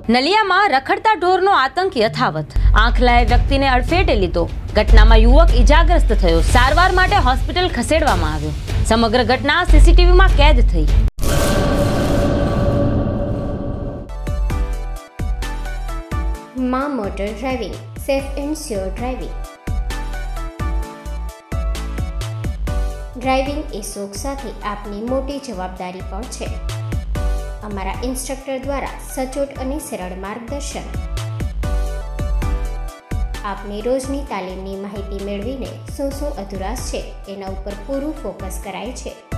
નલિયામાં રખડતા ઢોરનો આતંક યથાવત. આંખલાએ વ્યક્તિને અડફેટે લીધો. ઘટનામાં યુવક ઈજાગ્રસ્ત થયો. સારવાર માટે હોસ્પિટલ ખસેડવામાં આવ્યો. સમગ્ર ઘટના સીસીટીવીમાં કેદ થઈ. માં motor driving, safe and sure driving. Driving એ શોખ સાથે આપની મોટી જવાબદારી પણ છે. અમારા ઇન્સ્ટ્રક્ટર દ્વારા સચોટ અને સરળ માર્ગદર્શન. આપની રોજની તાલીમની માહિતી મેળવીને શું અધુરાશ છે એના ઉપર પૂરું ફોકસ કરાય છે.